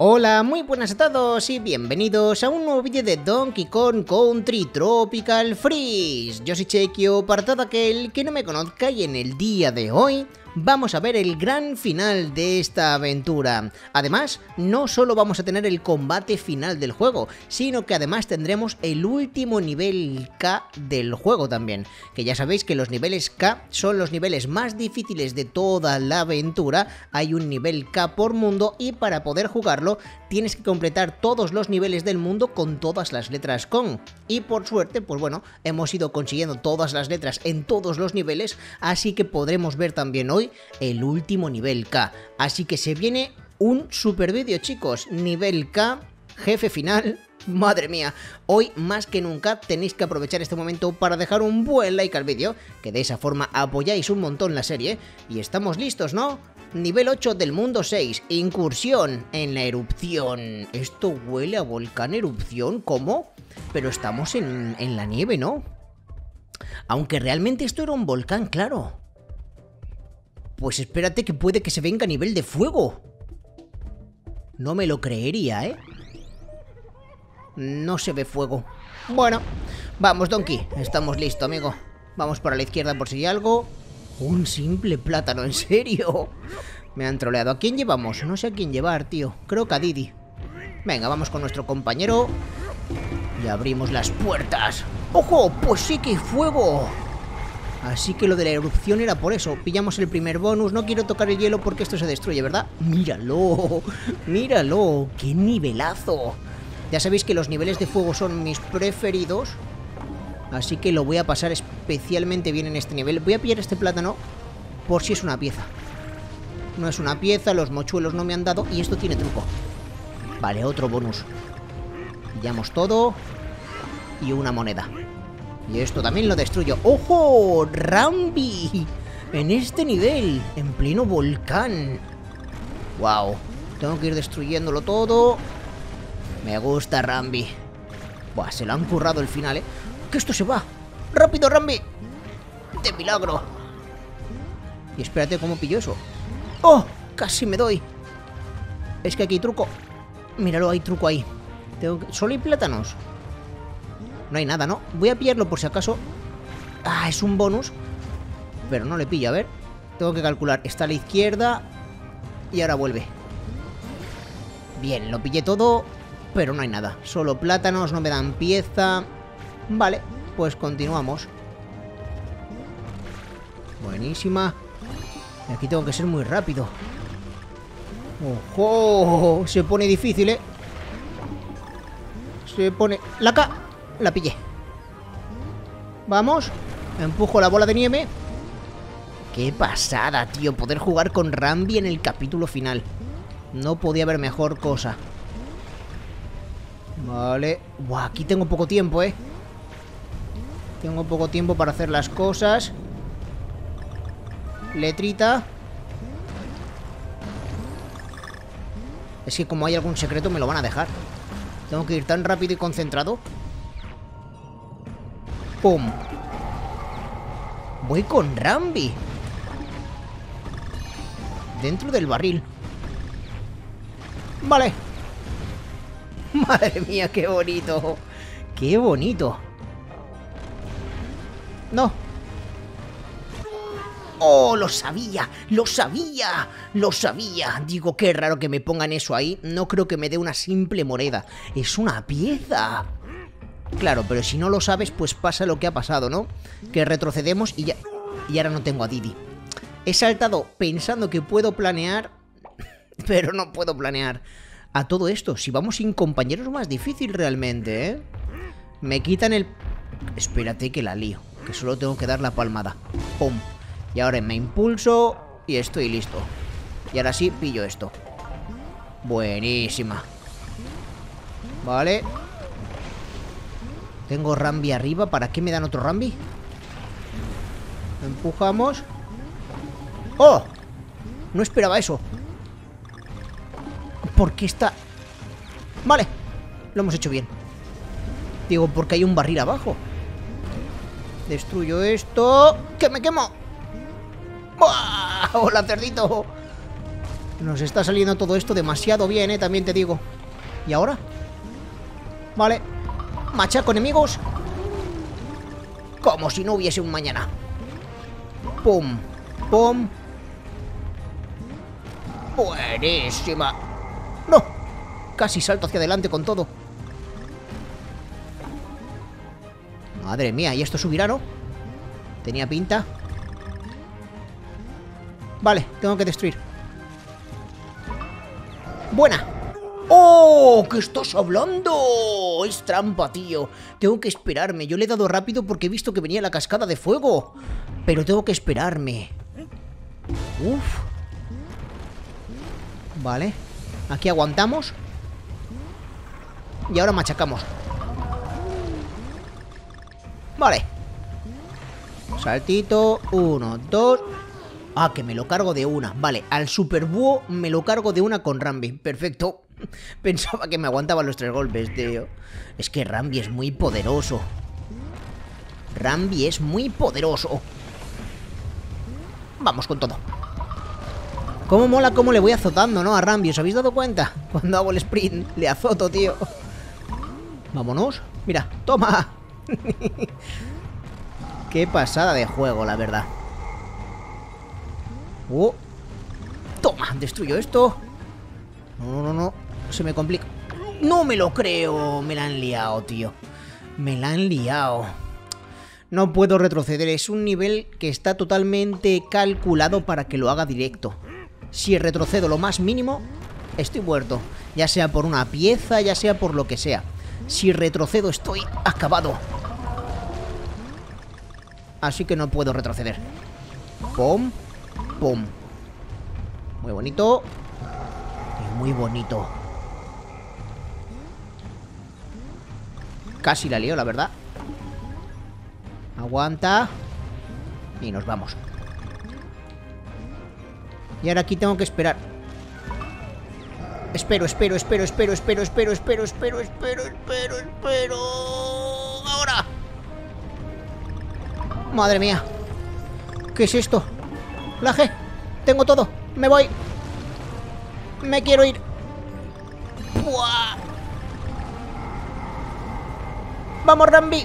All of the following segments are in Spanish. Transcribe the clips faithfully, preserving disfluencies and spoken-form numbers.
Hola, muy buenas a todos y bienvenidos a un nuevo vídeo de Donkey Kong Country Tropical Freeze. Yo soy Chequio, para todo aquel que no me conozca, y en el día de hoy vamos a ver el gran final de esta aventura. Además, no solo vamos a tener el combate final del juego, sino que además tendremos el último nivel K del juego también. Que ya sabéis que los niveles K son los niveles más difíciles de toda la aventura. Hay un nivel K por mundo y para poder jugarlo tienes que completar todos los niveles del mundo con todas las letras Kong. Y por suerte, pues bueno, hemos ido consiguiendo todas las letras en todos los niveles, así que podremos ver también hoy el último nivel K. Así que se viene un super vídeo, chicos. Nivel K, jefe final. Madre mía, hoy más que nunca tenéis que aprovechar este momento para dejar un buen like al vídeo, que de esa forma apoyáis un montón la serie. Y estamos listos, ¿no? Nivel ocho del mundo seis, incursión en la erupción. Esto huele a volcán erupción, ¿cómo? Pero estamos en, en la nieve, ¿no? Aunque realmente esto era un volcán, claro. Pues espérate, que puede que se venga a nivel de fuego. No me lo creería, ¿eh? No se ve fuego. Bueno, vamos, Donkey. Estamos listos, amigo. Vamos para la izquierda por si hay algo. Un simple plátano, ¿en serio? Me han troleado. ¿A quién llevamos? No sé a quién llevar, tío. Creo que a Didi. Venga, vamos con nuestro compañero. Y abrimos las puertas. ¡Ojo! Pues sí que hay fuego. Así que lo de la erupción era por eso. Pillamos el primer bonus. No quiero tocar el hielo porque esto se destruye, ¿verdad? ¡Míralo! ¡Míralo! ¡Qué nivelazo! Ya sabéis que los niveles de fuego son mis preferidos, así que lo voy a pasar especialmente bien en este nivel. Voy a pillar este plátano por si es una pieza. No es una pieza, los mochuelos no me han dado y esto tiene truco. Vale, otro bonus. Pillamos todo y una moneda. Y esto también lo destruyo. ¡Ojo! ¡Rambi! En este nivel, en pleno volcán. ¡Wow! Tengo que ir destruyéndolo todo. Me gusta Rambi. Buah, se lo han currado el final, ¿eh? ¡Que esto se va! ¡Rápido, Rambi! ¡De milagro! Y espérate, ¿cómo pillo eso? ¡Oh! Casi me doy. Es que aquí hay truco. Míralo, hay truco ahí. Tengo que... ¿Solo hay plátanos? No hay nada, ¿no? Voy a pillarlo por si acaso. Ah, es un bonus. Pero no le pillo, a ver. Tengo que calcular. Está a la izquierda. Y ahora vuelve. Bien, lo pillé todo. Pero no hay nada, solo plátanos, no me dan pieza. Vale, pues continuamos. Buenísima. Y aquí tengo que ser muy rápido. ¡Ojo! Se pone difícil, ¿eh? Se pone... ¡La K! La pillé. Vamos. Empujo la bola de nieve. ¡Qué pasada, tío! Poder jugar con Rambi en el capítulo final. No podía haber mejor cosa. Vale. Buah, aquí tengo poco tiempo, ¿eh? Tengo poco tiempo para hacer las cosas. Letrita. Es que como hay algún secreto me lo van a dejar. Tengo que ir tan rápido y concentrado. ¡Pum! Voy con Rambi. Dentro del barril. Vale. Madre mía, qué bonito. Qué bonito. No. ¡Oh, lo sabía! ¡Lo sabía! ¡Lo sabía! Digo, qué raro que me pongan eso ahí. No creo que me dé una simple moneda. Es una pieza. Claro, pero si no lo sabes, pues pasa lo que ha pasado, ¿no? Que retrocedemos y ya... Y ahora no tengo a Didi. He saltado pensando que puedo planear, pero no puedo planear. A todo esto, si vamos sin compañeros es más difícil realmente, ¿eh? Me quitan el... Espérate que la lío, que solo tengo que dar la palmada. ¡Pum! Y ahora me impulso y estoy listo. Y ahora sí, pillo esto. Buenísima. Vale. Tengo Rambi arriba. ¿Para qué me dan otro Rambi? Empujamos. ¡Oh! No esperaba eso. ¿Por qué está...? Vale, lo hemos hecho bien. Digo, porque hay un barril abajo. Destruyo esto. ¡Que me quemo! ¡Buah! ¡Hola, cerdito! Nos está saliendo todo esto demasiado bien, eh, también te digo. ¿Y ahora? Vale. Machaco enemigos. Como si no hubiese un mañana. Pum, pum. Buenísima. No. Casi salto hacia adelante con todo. Madre mía, ¿y esto subirá, no? Tenía pinta. Vale, tengo que destruir. Buena. ¡Oh! ¿Qué estás hablando? Es trampa, tío. Tengo que esperarme. Yo le he dado rápido porque he visto que venía la cascada de fuego. Pero tengo que esperarme. Uf. Vale. Aquí aguantamos. Y ahora machacamos. Vale. Saltito. Uno, dos. Ah, que me lo cargo de una. Vale, al super búho me lo cargo de una con Rambi. Perfecto. Pensaba que me aguantaban los tres golpes, tío. Es que Rambi es muy poderoso. Rambi es muy poderoso. Vamos con todo. Cómo mola cómo le voy azotando, ¿no? A Rambi, ¿os habéis dado cuenta? Cuando hago el sprint, le azoto, tío. Vámonos. Mira, toma. Qué pasada de juego, la verdad. Oh. Toma, destruyo esto. No, no, no, no. Se me complica. No me lo creo. Me la han liado, tío. Me la han liado. No puedo retroceder. Es un nivel que está totalmente calculado para que lo haga directo. Si retrocedo lo más mínimo, estoy muerto. Ya sea por una pieza, ya sea por lo que sea. Si retrocedo estoy acabado. Así que no puedo retroceder. Pum. Pum. Muy bonito. Y muy bonito. Casi la lío, la verdad. Aguanta. Y nos vamos. Y ahora aquí tengo que esperar. Espero, espero, espero, espero, espero, espero, espero, espero, espero, espero, espero. Ahora. Madre mía. ¿Qué es esto? La G. Tengo todo. Me voy. Me quiero ir. ¡Buah! Vamos, Rambi.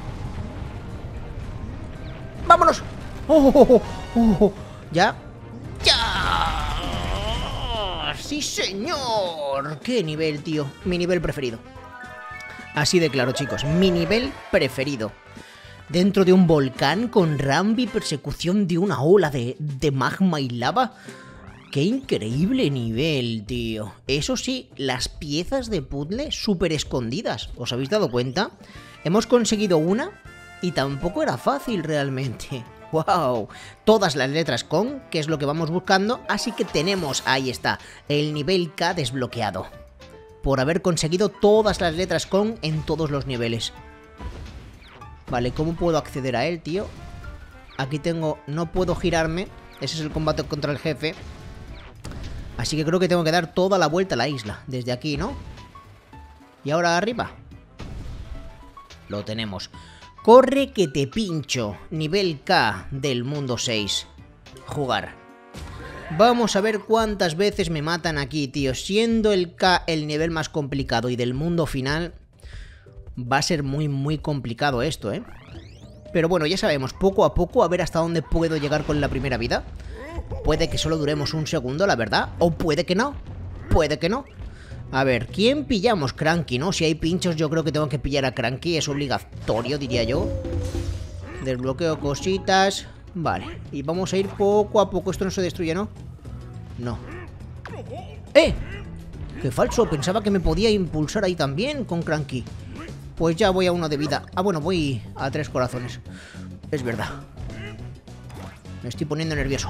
Vámonos. Oh, oh, oh, oh. Ya. Ya. Sí, señor. Qué nivel, tío. Mi nivel preferido. Así de claro, chicos. Mi nivel preferido. Dentro de un volcán con Rambi, persecución de una ola de, de magma y lava. ¡Qué increíble nivel, tío! Eso sí, las piezas de puzzle súper escondidas. ¿Os habéis dado cuenta? Hemos conseguido una y tampoco era fácil realmente. ¡Wow! Todas las letras con, que es lo que vamos buscando. Así que tenemos, ahí está, el nivel K desbloqueado. Por haber conseguido todas las letras con en todos los niveles. Vale, ¿cómo puedo acceder a él, tío? Aquí tengo... No puedo girarme. Ese es el combate contra el jefe. Así que creo que tengo que dar toda la vuelta a la isla. Desde aquí, ¿no? Y ahora arriba. Lo tenemos. Corre que te pincho. Nivel K del mundo seis. Jugar. Vamos a ver cuántas veces me matan aquí, tío. Siendo el K el nivel más complicado y del mundo final... Va a ser muy, muy complicado esto, ¿eh? Pero bueno, ya sabemos, poco a poco, a ver hasta dónde puedo llegar con la primera vida. Puede que solo duremos un segundo, la verdad. O puede que no. Puede que no. A ver, ¿quién pillamos? Cranky, ¿no? Si hay pinchos, yo creo que tengo que pillar a Cranky. Es obligatorio, diría yo. Desbloqueo cositas. Vale, y vamos a ir poco a poco. Esto no se destruye, ¿no? No. ¡Eh! ¡Qué falso! Pensaba que me podía impulsar ahí también con Cranky. Pues ya voy a uno de vida. Ah, bueno, voy a tres corazones. Es verdad. Me estoy poniendo nervioso.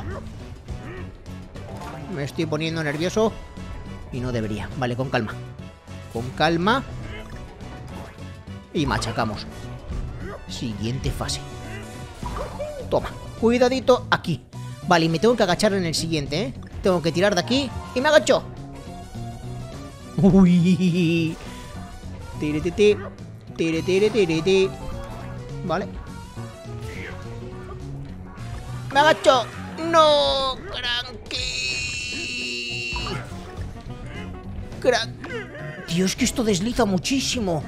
Me estoy poniendo nervioso. Y no debería. Vale, con calma. Con calma. Y machacamos. Siguiente fase. Toma. Cuidadito aquí. Vale, y me tengo que agachar en el siguiente, ¿eh? Tengo que tirar de aquí. Y me agacho. Uy. Tire, tire, tire, tire, tire, tire. Vale. Me agacho. No, Cranky. Crack. Dios, que esto desliza muchísimo.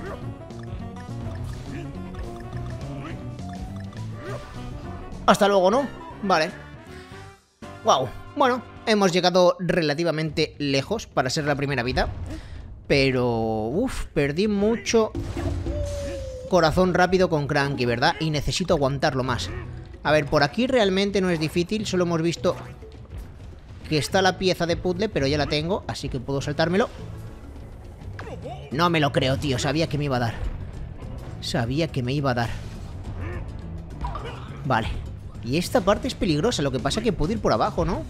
Hasta luego, ¿no? Vale. Wow. Bueno, hemos llegado relativamente lejos para ser la primera vida. Pero... Uf, perdí mucho corazón rápido con Cranky, ¿verdad? Y necesito aguantarlo más. A ver, por aquí realmente no es difícil. Solo hemos visto que está la pieza de puzzle, pero ya la tengo, así que puedo saltármelo. No me lo creo, tío. Sabía que me iba a dar. Sabía que me iba a dar. Vale. Y esta parte es peligrosa. Lo que pasa es que puedo ir por abajo, ¿no?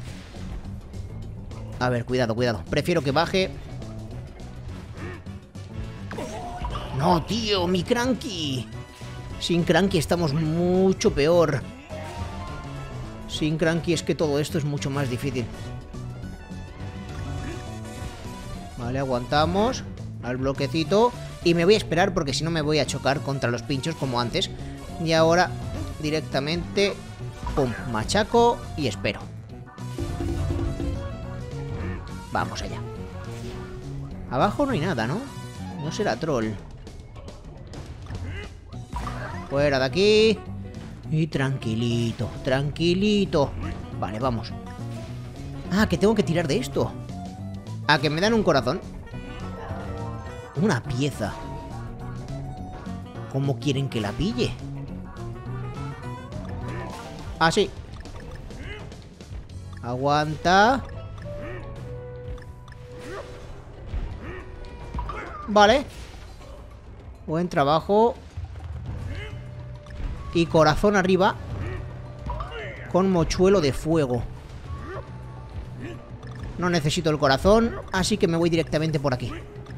A ver, cuidado, cuidado. Prefiero que baje. No, tío, mi Cranky. Sin Cranky estamos mucho peor. Sin Cranky es que todo esto es mucho más difícil. Vale, aguantamos al bloquecito. Y me voy a esperar porque si no me voy a chocar contra los pinchos como antes. Y ahora directamente, pum, machaco y espero. Vamos allá. Abajo no hay nada, ¿no? No será troll. Fuera de aquí. Y tranquilito, tranquilito. Vale, vamos. Ah, que tengo que tirar de esto. Ah, que me dan un corazón. Una pieza. ¿Cómo quieren que la pille? Así. Aguanta. Vale. Buen trabajo. Y corazón arriba. Con mochuelo de fuego. No necesito el corazón, así que me voy directamente por aquí.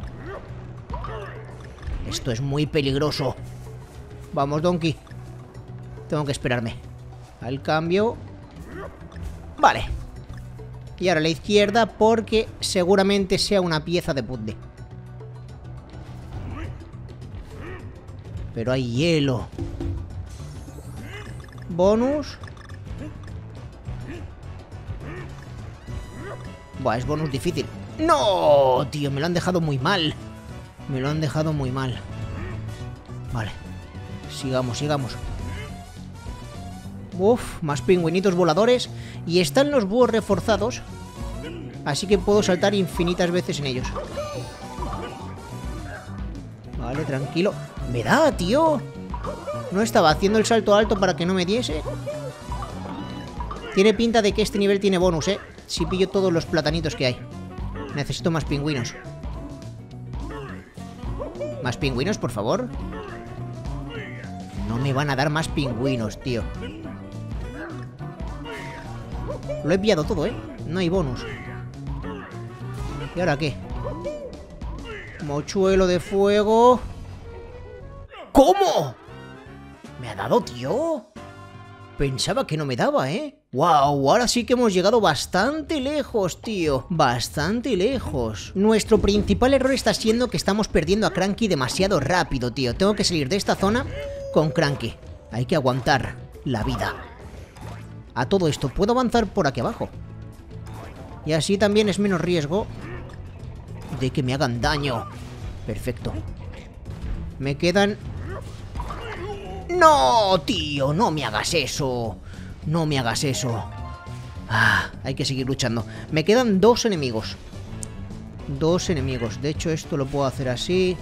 Esto es muy peligroso. Vamos, Donkey. Tengo que esperarme al cambio. Vale. Y ahora a la izquierda porque seguramente sea una pieza de puzzle. Pero hay hielo. Bonus. Buah, es bonus difícil. ¡No! Tío, me lo han dejado muy mal. Me lo han dejado muy mal. Vale. Sigamos, sigamos. Uf, más pingüinitos voladores. Y están los búhos reforzados. Así que puedo saltar infinitas veces en ellos. Vale, tranquilo. ¡Me da, tío! No estaba haciendo el salto alto para que no me diese. Tiene pinta de que este nivel tiene bonus, ¿eh? Si pillo todos los platanitos que hay. Necesito más pingüinos. ¿Más pingüinos, por favor? No me van a dar más pingüinos, tío. Lo he pillado todo, ¿eh? No hay bonus. ¿Y ahora qué? Mochuelo de fuego. ¿Cómo? ¿Me ha dado, tío? Pensaba que no me daba, ¿eh? ¡Wow! Ahora sí que hemos llegado bastante lejos, tío. Bastante lejos. Nuestro principal error está siendo que estamos perdiendo a Cranky demasiado rápido, tío. Tengo que salir de esta zona con Cranky. Hay que aguantar la vida. A todo esto, puedo avanzar por aquí abajo. Y así también es menos riesgo de que me hagan daño. Perfecto. Me quedan... ¡No, tío! No me hagas eso. No me hagas eso. Ah, hay que seguir luchando. Me quedan dos enemigos. Dos enemigos. De hecho, esto lo puedo hacer así.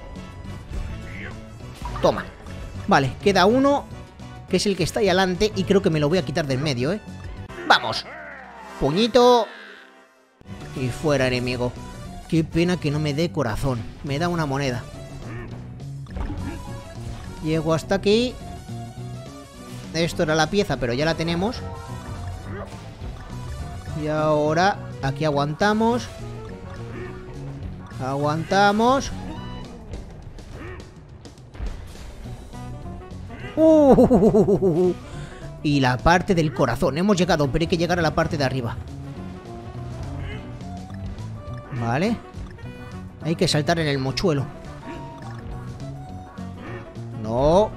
Toma. Vale, queda uno, que es el que está ahí adelante. Y creo que me lo voy a quitar del medio, ¿eh? ¡Vamos! Puñito. Y fuera, enemigo. Qué pena que no me dé corazón. Me da una moneda. Llego hasta aquí. Esto era la pieza, pero ya la tenemos. Y ahora aquí aguantamos. Aguantamos. Uh, y la parte del corazón. Hemos llegado, pero hay que llegar a la parte de arriba. Vale. Hay que saltar en el mochuelo. No.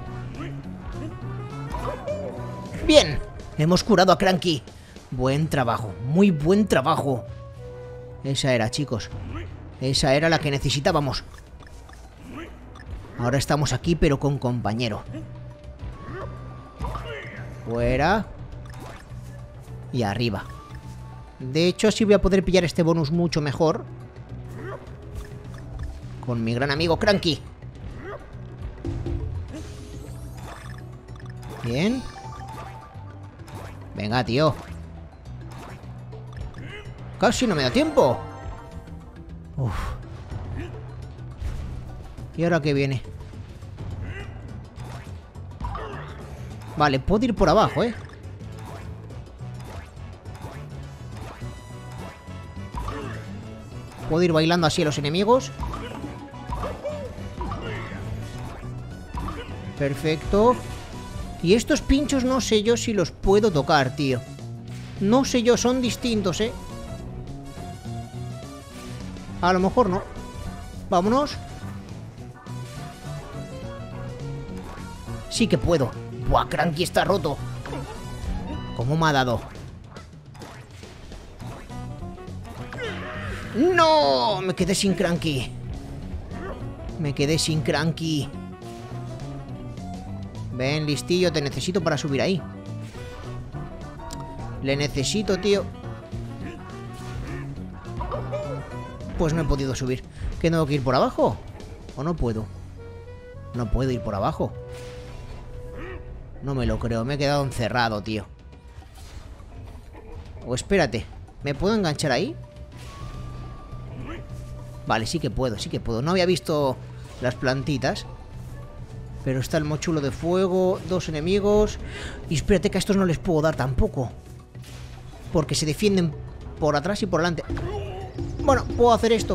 Bien. Hemos curado a Cranky. Buen trabajo. Muy buen trabajo. Esa era, chicos. Esa era la que necesitábamos. Ahora estamos aquí, pero con compañero. Fuera. Y arriba. De hecho, así voy a poder pillar este bonus mucho mejor. Con mi gran amigo Cranky. Bien. Venga, tío. Casi no me da tiempo. Uf. ¿Y ahora qué viene? Vale, puedo ir por abajo, ¿eh? Puedo ir bailando así a los enemigos. Perfecto. Y estos pinchos no sé yo si los puedo tocar, tío. No sé yo, son distintos, ¿eh? A lo mejor no. Vámonos. Sí que puedo. Buah, Cranky está roto. ¿Cómo me ha dado? ¡No! Me quedé sin Cranky. Me quedé sin Cranky. Ven, listillo, te necesito para subir ahí. Le necesito, tío. Pues no he podido subir. ¿Que tengo que ir por abajo? ¿O no puedo? No puedo ir por abajo. No me lo creo, me he quedado encerrado, tío. O espérate, ¿me puedo enganchar ahí? Vale, sí que puedo, sí que puedo. No había visto las plantitas. Pero está el mochulo de fuego, dos enemigos. Y espérate que a estos no les puedo dar tampoco. Porque se defienden por atrás y por delante. Bueno, puedo hacer esto.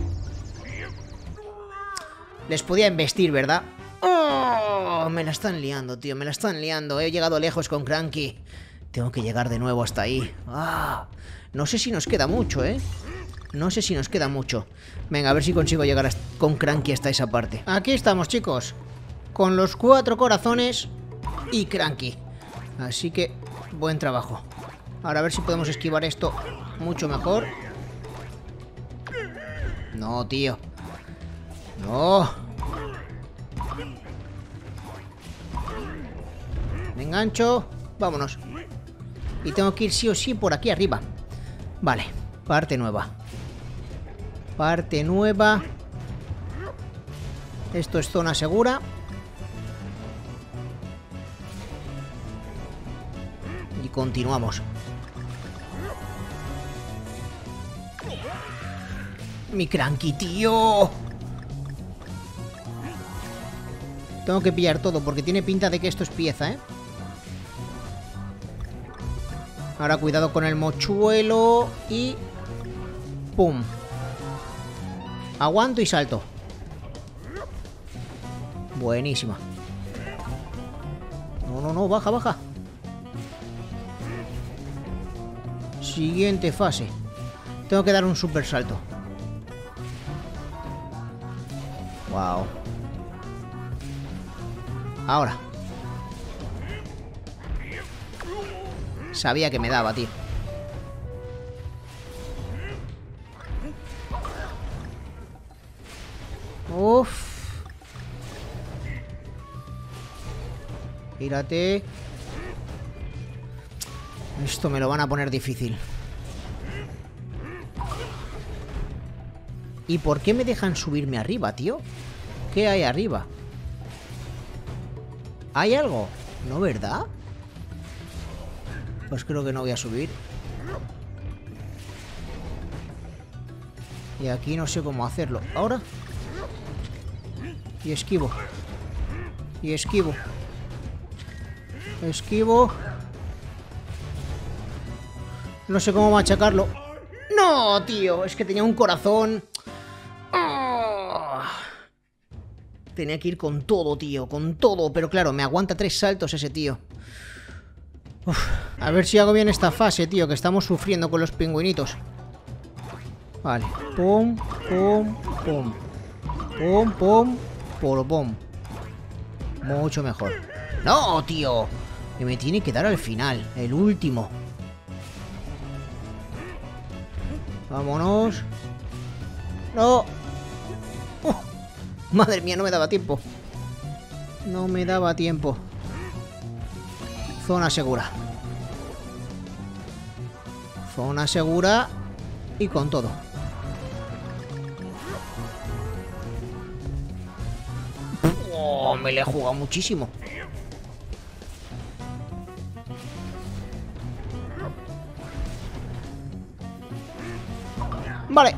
Les podía embestir, ¿verdad? ¡Oh! Me la están liando, tío, me la están liando. He llegado lejos con Cranky. Tengo que llegar de nuevo hasta ahí. ¡Ah! No sé si nos queda mucho, ¿eh? No sé si nos queda mucho. Venga, a ver si consigo llegar con Cranky hasta esa parte. Aquí estamos, chicos. Con los cuatro corazones y Cranky. Así que, buen trabajo. Ahora a ver si podemos esquivar esto mucho mejor. No, tío. No. Me engancho. Vámonos. Y tengo que ir sí o sí por aquí arriba. Vale, parte nueva. Parte nueva. Esto es zona segura. Y continuamos. Mi Cranky, tío. Tengo que pillar todo porque tiene pinta de que esto es pieza, ¿eh? Ahora cuidado con el mochuelo. Y... ¡pum! Aguanto y salto. Buenísima. No, no, no, baja, baja. Siguiente fase. Tengo que dar un super salto. Wow. Ahora. Sabía que me daba, tío. Uff. Gírate. Esto me lo van a poner difícil. ¿Y por qué me dejan subirme arriba, tío? ¿Qué hay arriba? ¿Hay algo? ¿No, verdad? Pues creo que no voy a subir. Y aquí no sé cómo hacerlo. ¿Ahora? Y esquivo. Y esquivo. Esquivo. No sé cómo machacarlo. ¡No, tío! Es que tenía un corazón. ¡Oh! Tenía que ir con todo, tío. Con todo. Pero claro, me aguanta tres saltos ese tío. Uf, a ver si hago bien esta fase, tío, que estamos sufriendo con los pingüinitos. Vale. Pum, pum, pum. Pum, pum, por pum. Mucho mejor. ¡No, tío! Que me tiene que dar al final. El último. Vámonos. ¡No! ¡Oh! Madre mía, no me daba tiempo. No me daba tiempo. Zona segura. Zona segura. Y con todo. Oh, me le he jugado muchísimo. Vale.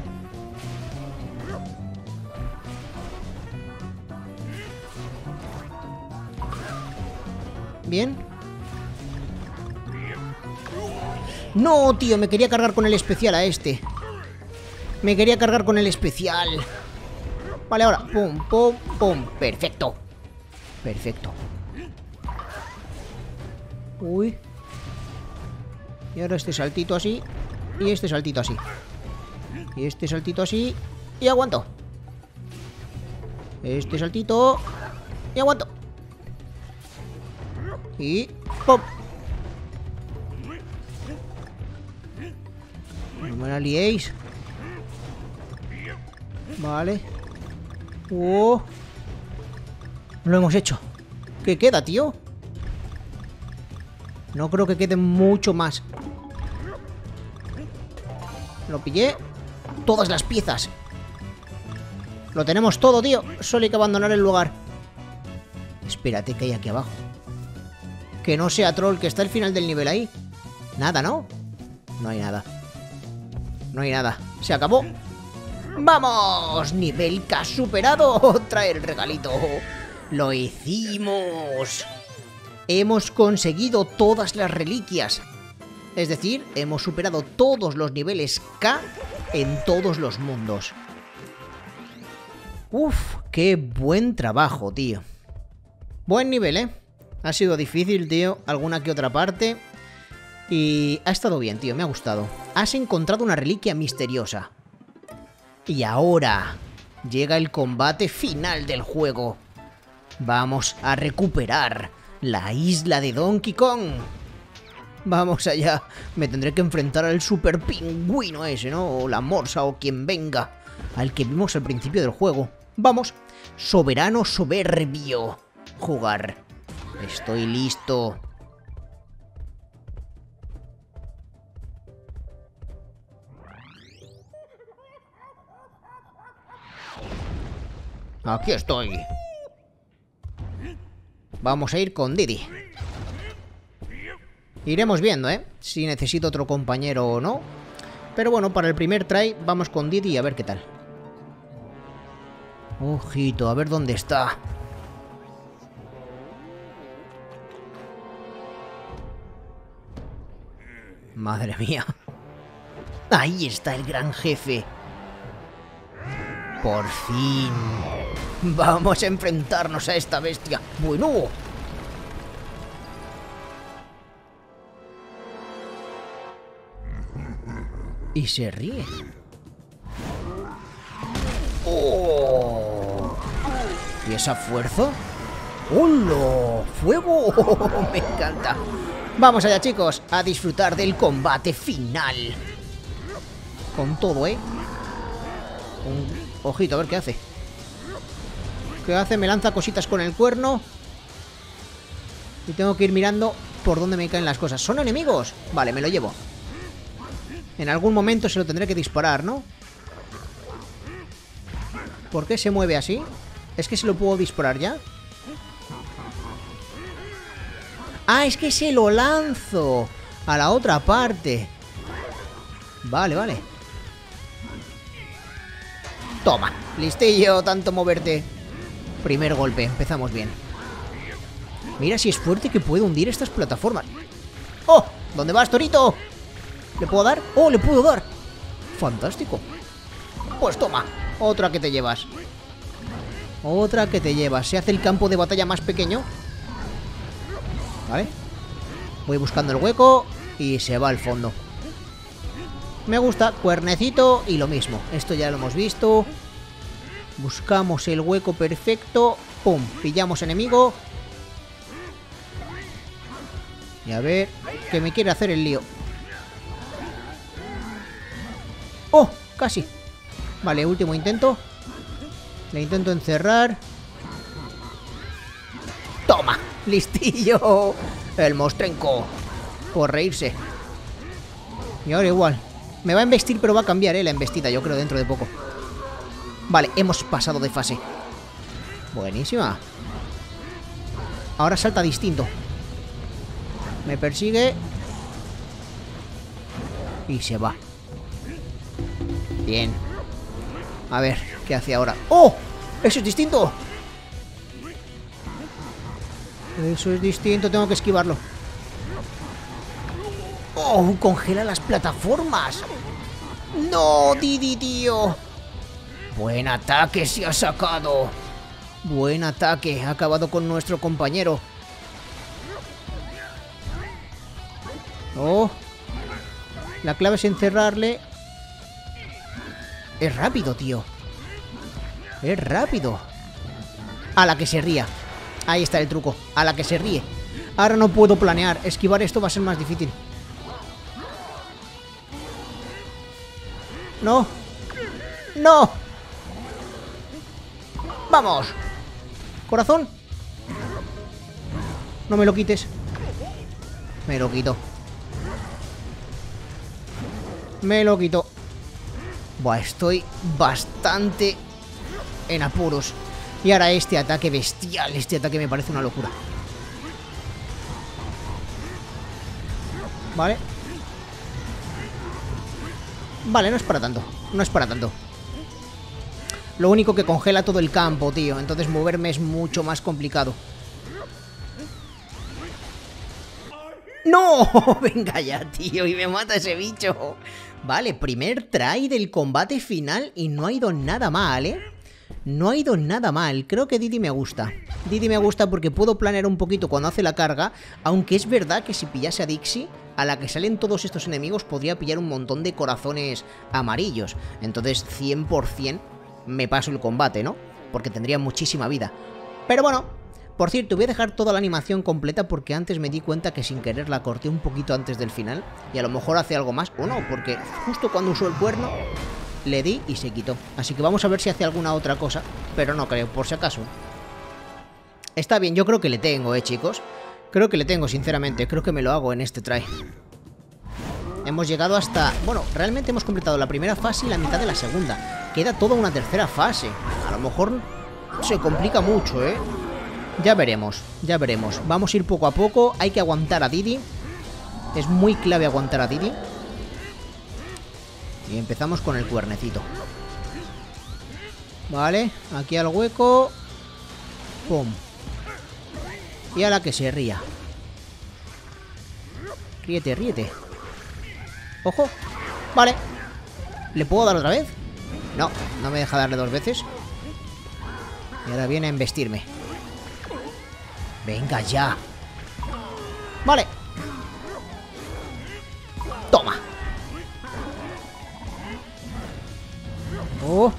Bien. No, tío, me quería cargar con el especial a este. Me quería cargar con el especial. Vale, ahora. Pum, pum, pum. Perfecto. Perfecto. Uy. Y ahora este saltito así. Y este saltito así. Y este saltito así. Y aguanto. Este saltito. Y aguanto. Y... ¡pum! No me la liéis. Vale. ¡Oh! Lo hemos hecho. ¿Qué queda, tío? No creo que quede mucho más. Lo pillé. Todas las piezas. Lo tenemos todo, tío. Solo hay que abandonar el lugar. Espérate, que hay aquí abajo. Que no sea troll, que está al final del nivel ahí. Nada, ¿no? No hay nada. No hay nada. Se acabó. ¡Vamos! Nivel que ha superado. Traer el regalito. Lo hicimos. Hemos conseguido todas las reliquias. Es decir, hemos superado todos los niveles K en todos los mundos. Uf, qué buen trabajo, tío. Buen nivel, ¿eh? Ha sido difícil, tío, alguna que otra parte. Y ha estado bien, tío, me ha gustado. Has encontrado una reliquia misteriosa. Y ahora llega el combate final del juego. Vamos a recuperar la isla de Donkey Kong. Vamos allá. Me tendré que enfrentar al super pingüino ese, ¿no? O la morsa o quien venga. Al que vimos al principio del juego. Vamos. Soberano soberbio. Jugar. Estoy listo. Aquí estoy. Vamos a ir con Diddy. Iremos viendo, ¿eh? Si necesito otro compañero o no. Pero bueno, para el primer try vamos con Diddy a ver qué tal. Ojito, a ver dónde está. Madre mía. Ahí está el gran jefe. Por fin. Vamos a enfrentarnos a esta bestia. Bueno. Y se ríe. ¡Oh! ¿Y esa fuerza? ¡Hola! ¡Fuego! Me encanta. Vamos allá, chicos, a disfrutar del combate final. Con todo, ¿eh? Un... Ojito, a ver qué hace. ¿Qué hace? Me lanza cositas con el cuerno. Y tengo que ir mirando por dónde me caen las cosas. ¿Son enemigos? Vale, me lo llevo. En algún momento se lo tendré que disparar, ¿no? ¿Por qué se mueve así? ¿Es que se lo puedo disparar ya? Ah, es que se lo lanzo a la otra parte. Vale, vale. Toma, listillo, tanto moverte. Primer golpe, empezamos bien. Mira si es fuerte que puede hundir estas plataformas. ¡Oh! ¿Dónde vas, Torito? ¿Le puedo dar? ¡Oh, le puedo dar! ¡Fantástico! Pues toma, otra que te llevas. Otra que te llevas. Se hace el campo de batalla más pequeño. Vale. Voy buscando el hueco y se va al fondo. Me gusta, cuernecito y lo mismo. Esto ya lo hemos visto. Buscamos el hueco perfecto. Pum, pillamos enemigo. Y a ver, que me quiere hacer el lío. ¡Oh! Casi. Vale, último intento. Le intento encerrar. ¡Toma! ¡Listillo! El mostrenco. Por reírse. Y ahora igual. Me va a embestir, pero va a cambiar, ¿eh? La embestida, yo creo, dentro de poco. Vale, hemos pasado de fase. Buenísima. Ahora salta distinto. Me persigue. Y se va. Bien. A ver, ¿qué hace ahora? ¡Oh! ¡Eso es distinto! Eso es distinto, tengo que esquivarlo. ¡Oh! Congela las plataformas. ¡No, Didi, tío! Buen ataque se ha sacado. Buen ataque, ha acabado con nuestro compañero. Oh. La clave es encerrarle. Es rápido, tío. Es rápido. A la que se ría. Ahí está el truco. A la que se ríe. Ahora no puedo planear. Esquivar esto va a ser más difícil. No. No. Vamos. Corazón. No me lo quites. Me lo quito. Me lo quito. Buah, estoy bastante en apuros. Y ahora este ataque bestial. Este ataque me parece una locura. Vale. Vale, no es para tanto. No es para tanto. Lo único que congela todo el campo, tío. Entonces moverme es mucho más complicado. ¡No! Venga ya, tío. Y me mata ese bicho. Vale, primer try del combate final. Y no ha ido nada mal, ¿eh? No ha ido nada mal. Creo que Didi me gusta. Didi me gusta porque puedo planear un poquito cuando hace la carga. Aunque es verdad que si pillase a Dixie, a la que salen todos estos enemigos, podría pillar un montón de corazones amarillos. Entonces cien por cien me paso el combate, ¿no? Porque tendría muchísima vida. Pero bueno, por cierto, voy a dejar toda la animación completa porque antes me di cuenta que sin querer la corté un poquito antes del final. Y a lo mejor hace algo más, o no, porque justo cuando usó el cuerno le di y se quitó. Así que vamos a ver si hace alguna otra cosa. Pero no creo, por si acaso. Está bien, yo creo que le tengo, eh, chicos. Creo que le tengo, sinceramente. Creo que me lo hago en este try. Hemos llegado hasta... Bueno, realmente hemos completado la primera fase y la mitad de la segunda. Queda toda una tercera fase. A lo mejor se complica mucho, ¿eh? Ya veremos, ya veremos. Vamos a ir poco a poco. Hay que aguantar a Didi. Es muy clave aguantar a Didi. Y empezamos con el cuernecito. Vale, aquí al hueco. Pum. Y a la que se ría. Ríete, ríete. Ojo. Vale. ¿Le puedo dar otra vez? No, no me deja darle dos veces. Y ahora viene a embestirme. Venga ya. Vale. Toma. Oh.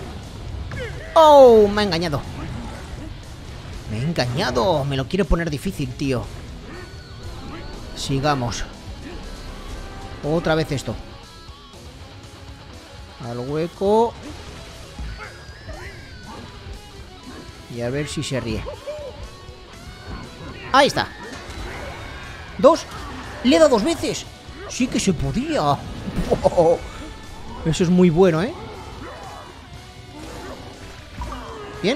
Oh, me ha engañado. Me ha engañado. Me lo quiere poner difícil, tío. Sigamos. Otra vez esto. Al hueco. Y a ver si se ríe. Ahí está. Dos. Le he dado dos veces. Sí que se podía. Oh, eso es muy bueno, ¿eh? Bien.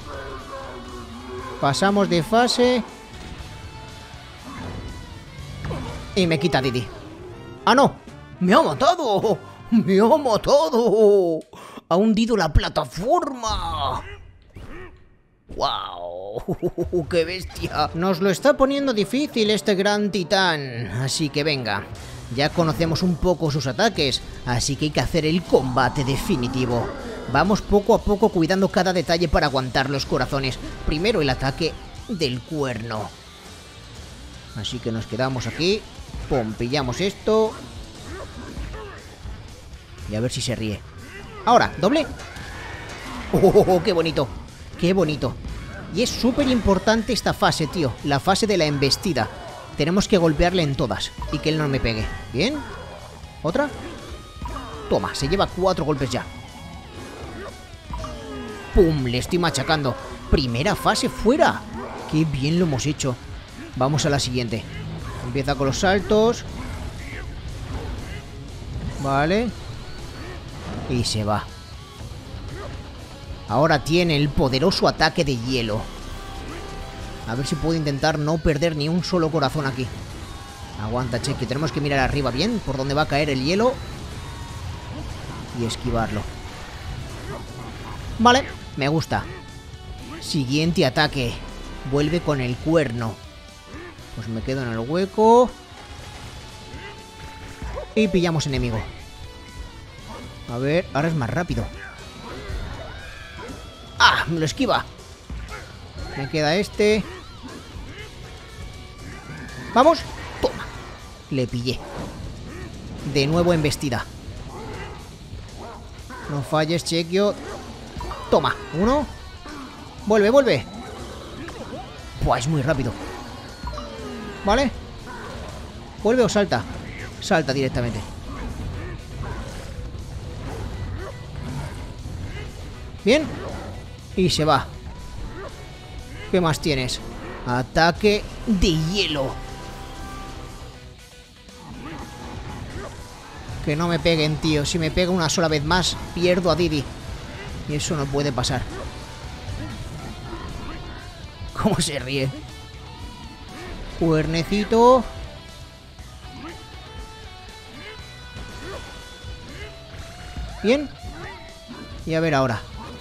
Pasamos de fase. Y me quita Didi. ¡Ah, no! ¡Me ha matado! ¡Me ha matado! ¡Ha hundido la plataforma! ¡Wow! ¡Qué bestia! Nos lo está poniendo difícil este gran titán. Así que venga. Ya conocemos un poco sus ataques. Así que hay que hacer el combate definitivo. Vamos poco a poco cuidando cada detalle para aguantar los corazones. Primero el ataque del cuerno. Así que nos quedamos aquí. Pum, pillamos esto. Y a ver si se ríe. Ahora, doble. ¡Oh, oh, oh, qué bonito! ¡Qué bonito! Y es súper importante esta fase, tío. La fase de la embestida. Tenemos que golpearle en todas. Y que él no me pegue. ¿Bien? ¿Otra? Toma, se lleva cuatro golpes ya. ¡Pum! Le estoy machacando. Primera fase fuera. ¡Qué bien lo hemos hecho! Vamos a la siguiente. Empieza con los saltos. Vale. Y se va. Ahora tiene el poderoso ataque de hielo. A ver si puedo intentar no perder ni un solo corazón aquí. Aguanta, Chequio. Tenemos que mirar arriba bien por dónde va a caer el hielo. Y esquivarlo. Vale, me gusta. Siguiente ataque. Vuelve con el cuerno. Pues me quedo en el hueco. Y pillamos enemigo. A ver, ahora es más rápido. ¡Ah! Me lo esquiva. Me queda este. ¡Vamos! ¡Toma! Le pillé. De nuevo embestida. No falles, Chequio. Toma, uno. Vuelve, vuelve. Buah, es muy rápido. ¿Vale? ¿Vuelve o salta? Salta directamente. Bien. Y se va. ¿Qué más tienes? Ataque de hielo. Que no me peguen, tío. Si me pega una sola vez más, pierdo a Didi. Y eso no puede pasar. ¿Cómo se ríe? Cuernecito. Bien. Y a ver ahora.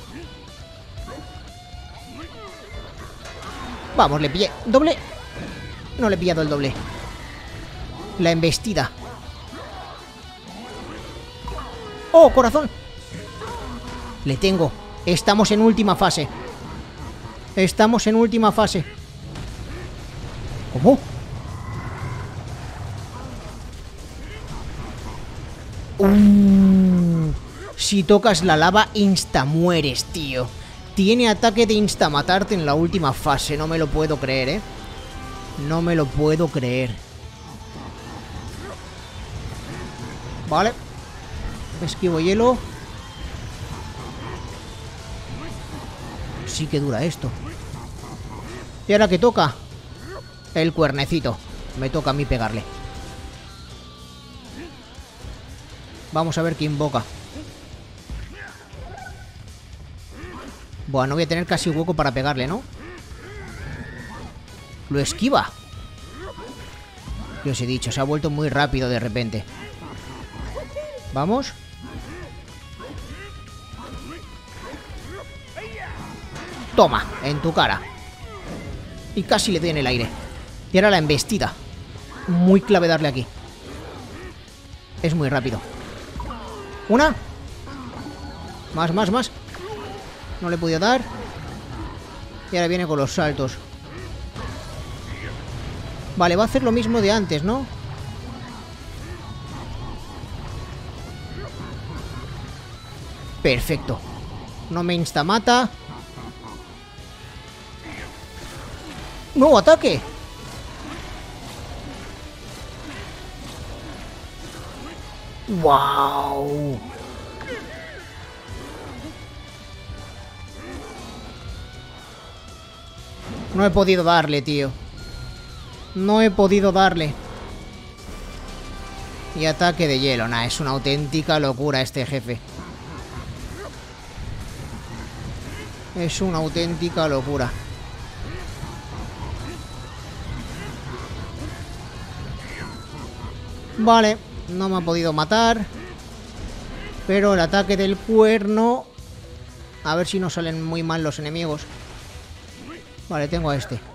Vamos, le pillé. ¿Doble? No le he pillado el doble. La embestida. ¡Oh, corazón! Le tengo. Estamos en última fase. Estamos en última fase. ¿Cómo? Uh, si tocas la lava, insta mueres, tío. Tiene ataque de insta matarte en la última fase. No me lo puedo creer, ¿eh? No me lo puedo creer. Vale. Esquivo hielo. Sí que dura esto. ¿Y ahora qué toca? El cuernecito. Me toca a mí pegarle. Vamos a ver qué invoca. Bueno, no voy a tener casi hueco para pegarle, ¿no? Lo esquiva. ¿Qué os he dicho? Se ha vuelto muy rápido de repente. Vamos. Toma, en tu cara. Y casi le doy en el aire. Y ahora la embestida. Muy clave darle aquí. Es muy rápido. Una. Más, más, más. No le he podido dar. Y ahora viene con los saltos. Vale, va a hacer lo mismo de antes, ¿no? Perfecto. No me instamata. ¡No, ataque! ¡Wow! No he podido darle, tío. No he podido darle. Y ataque de hielo. Nah, es una auténtica locura este jefe. Es una auténtica locura. Vale, no me ha podido matar. Pero el ataque del cuerno... A ver si no salen muy mal los enemigos. Vale, tengo a este.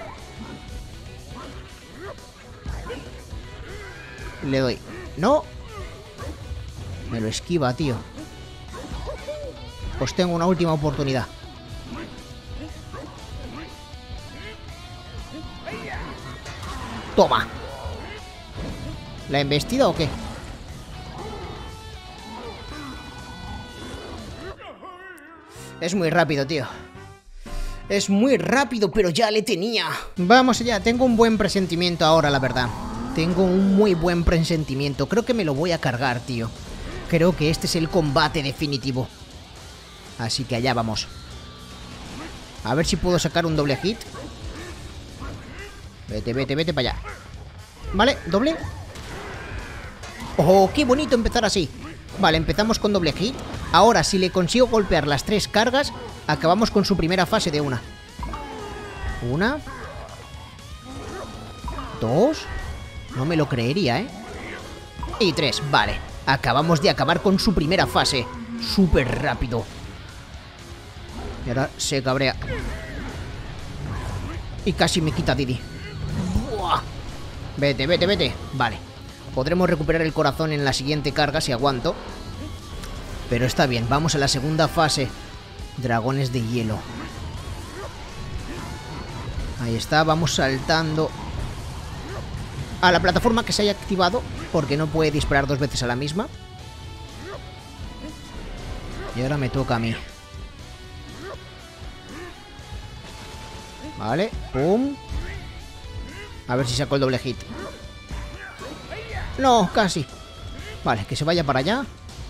Le doy. ¡No! Me lo esquiva, tío. Pues tengo una última oportunidad. Toma. ¿La embestida o qué? Es muy rápido, tío. Es muy rápido, pero ya le tenía. Vamos allá, tengo un buen presentimiento ahora, la verdad. Tengo un muy buen presentimiento. Creo que me lo voy a cargar, tío. Creo que este es el combate definitivo. Así que allá vamos. A ver si puedo sacar un doble hit. Vete, vete, vete para allá. Vale, doble. ¡Oh, qué bonito empezar así! Vale, empezamos con doble hit. Ahora, si le consigo golpear las tres cargas, acabamos con su primera fase de una. Una. Dos. No me lo creería, ¿eh? Y tres, vale. Acabamos de acabar con su primera fase. Súper rápido. Y ahora se cabrea. Y casi me quita Didi. ¡Buah! Vete, vete, vete. Vale. Podremos recuperar el corazón en la siguiente carga si aguanto. Pero está bien, vamos a la segunda fase. Dragones de hielo. Ahí está, vamos saltando a la plataforma que se haya activado, porque no puede disparar dos veces a la misma. Y ahora me toca a mí. Vale, pum. A ver si saco el doble hit. No, casi. Vale, que se vaya para allá.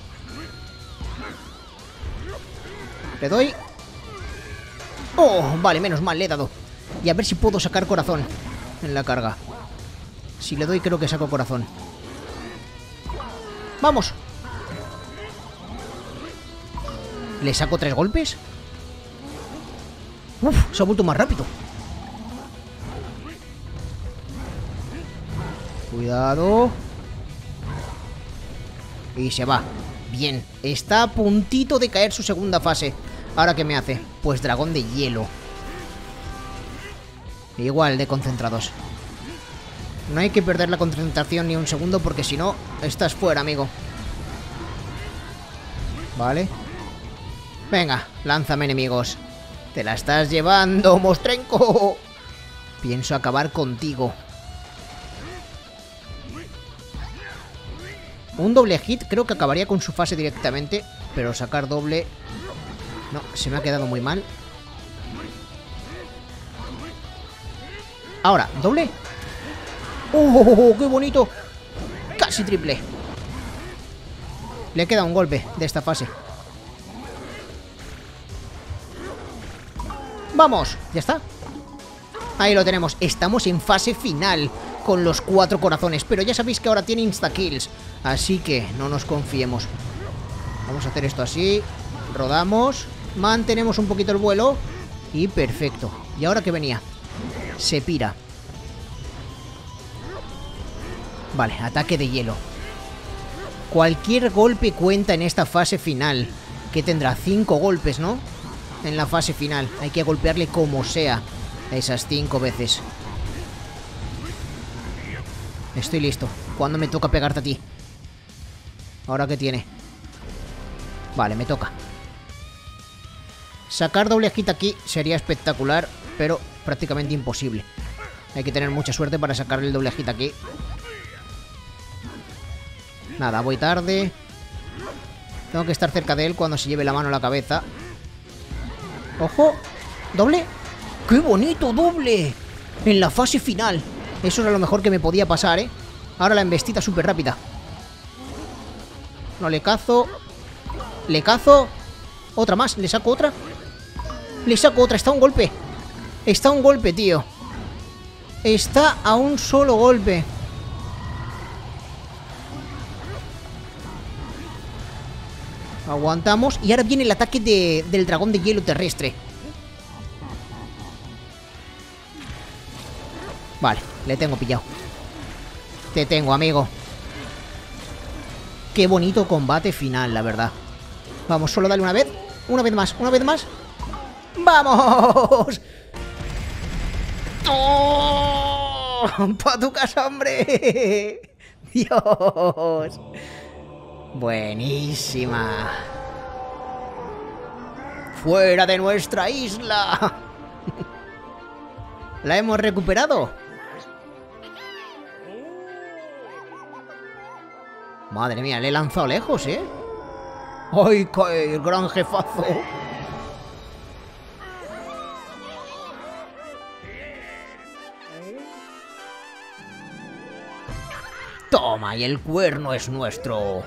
Le doy. Oh, vale, menos mal, le he dado. Y a ver si puedo sacar corazón en la carga. Si le doy creo que saco corazón. ¡Vamos! ¿Le saco tres golpes? Uf, se ha vuelto más rápido. Cuidado. Y se va. Bien, está a puntito de caer su segunda fase. ¿Ahora qué me hace? Pues dragón de hielo. Igual de concentrados. No hay que perder la concentración ni un segundo, porque si no, estás fuera, amigo. Vale. Venga, lánzame enemigos. Te la estás llevando, Mostrenco. Pienso acabar contigo. Un doble hit creo que acabaría con su fase directamente, pero sacar doble... No, se me ha quedado muy mal. Ahora, doble. ¡Oh, qué bonito! Casi triple. Le queda un golpe de esta fase. ¡Vamos! Ya está. Ahí lo tenemos. Estamos en fase final con los cuatro corazones, pero ya sabéis que ahora tiene insta-kills, así que no nos confiemos. Vamos a hacer esto así. Rodamos. Mantenemos un poquito el vuelo. Y perfecto. ¿Y ahora qué venía? Se pira. Vale, ataque de hielo. Cualquier golpe cuenta en esta fase final. Que tendrá cinco golpes, ¿no? En la fase final. Hay que golpearle como sea. Esas cinco veces. Estoy listo. ¿Cuándo me toca pegarte a ti? ¿Ahora qué tiene? Vale, me toca. Sacar doble hit aquí sería espectacular, pero prácticamente imposible. Hay que tener mucha suerte para sacar el doble hit aquí. Nada, voy tarde. Tengo que estar cerca de él cuando se lleve la mano a la cabeza. ¡Ojo! ¿Doble? ¡Qué bonito doble! En la fase final. Eso era lo mejor que me podía pasar, ¿eh? Ahora la embestida súper rápida. No, le cazo. Le cazo. Otra más, le saco otra. Le saco otra, está a un golpe. Está a un golpe, tío. Está a un solo golpe. Aguantamos. Y ahora viene el ataque de, del dragón de hielo terrestre. Vale, le tengo pillado. Te tengo, amigo. Qué bonito combate final, la verdad. Vamos, solo dale una vez. Una vez más, una vez más. ¡Vamos! ¡Oh! ¡Pa' tu casa, hombre! ¡Dios! Buenísima. ¡Fuera de nuestra isla! ¿La hemos recuperado? Madre mía, le he lanzado lejos, ¿eh? ¡Ay, qué gran jefazo! Toma, y el cuerno es nuestro.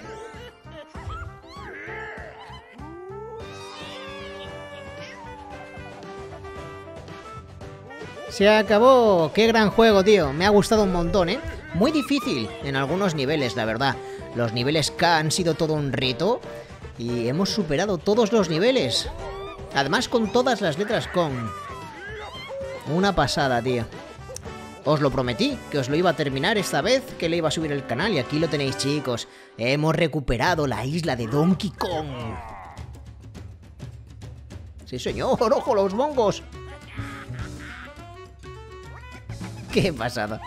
Se acabó. Qué gran juego, tío. Me ha gustado un montón, ¿eh? Muy difícil en algunos niveles, la verdad. Los niveles K han sido todo un reto y hemos superado todos los niveles. Además con todas las letras con. Una pasada, tío. Os lo prometí, que os lo iba a terminar esta vez, que le iba a subir el canal y aquí lo tenéis, chicos. Hemos recuperado la isla de Donkey Kong. Sí, señor. ¡Ojo, los bongos! ¡Qué pasada!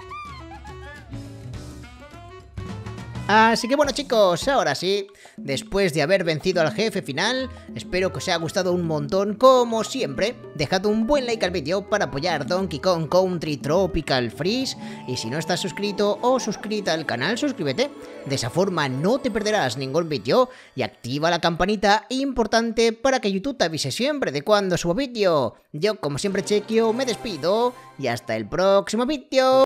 Así que bueno, chicos, ahora sí, después de haber vencido al jefe final, espero que os haya gustado un montón, como siempre. Dejad un buen like al vídeo para apoyar Donkey Kong Country Tropical Freeze, y si no estás suscrito o suscrita al canal, suscríbete. De esa forma no te perderás ningún vídeo, y activa la campanita importante para que YouTube te avise siempre de cuando subo vídeo. Yo, como siempre, Chequio, me despido, y hasta el próximo vídeo.